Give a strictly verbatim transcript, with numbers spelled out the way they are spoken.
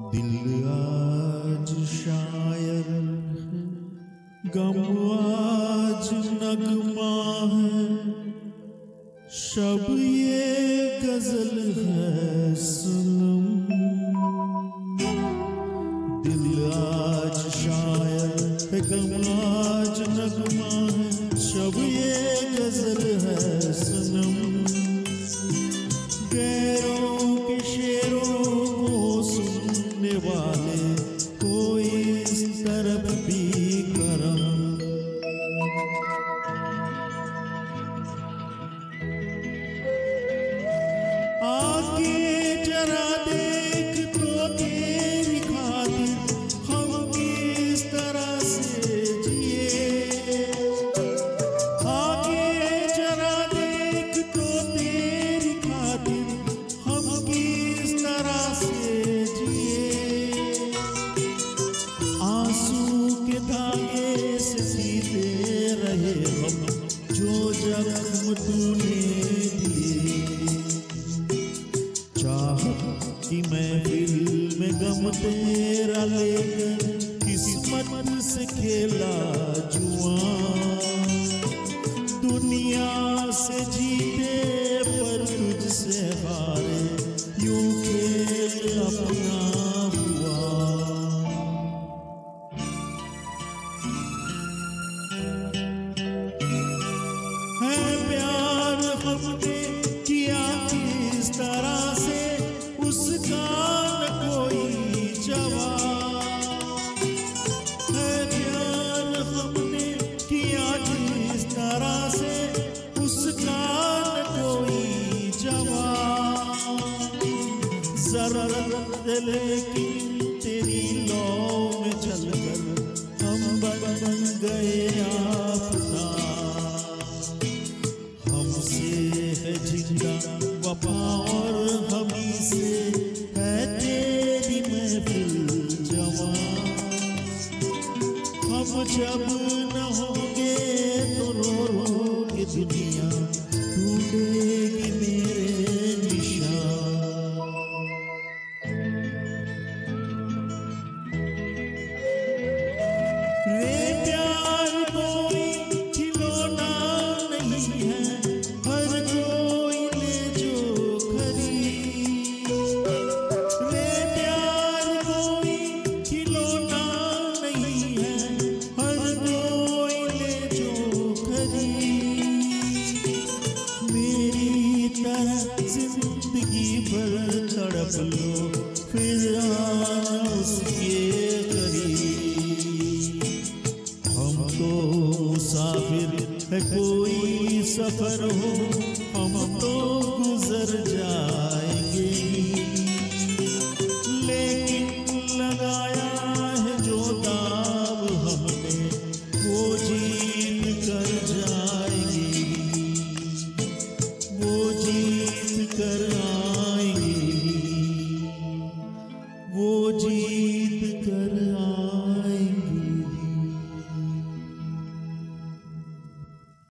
दिल आज शायर है, गम आज नगमा है, शब ये गजल है सनम। दिल आज शायर है, गम आज नगमा है, शब ये गजल है सनम। गैरों के शेरों को सुनने वाले कोई इस तरफ भी करम। आगे जरा देख तो तेरी खातिर हम किस तरह से जिए। आगे जरा देख तो तेरी खातिर हम किस तरह से जिए। आंसू के धागे से सीते रहे हम जो जख्म तूने दिए। चाहत की महफिल में गम तेरा लेकर किस्मत से खेला जुआ। दुनिया से जीते पर तुझसे हारे, यूं खेल अपना हुआ। है प्यार हमने किया किस तरह से, उसका न कोई जवाब। है प्यार हमने किया किस तरह से, उसका न कोई जवाब। जरूरत लेकिन तेरी लौ में चलकर हम बन गए आफताब। हमसे है जिंदा वफा और हमी से है तेरी महफिल जवान। हम जब न होंगे तो रो रो के दुनिया ढूंढेगी मेरे निशान। रे प्यार कोई खिलौना नहीं है, हर कोई ले जो खरीद। रे प्यार कोई खिलौना नहीं है, हर कोई ले जो खरीद। मेरी तरह जिंदगी भर तड़प लो, फिर आना उसके करीब। हम तो मुसाफिर है कोई सफर हो, हम तो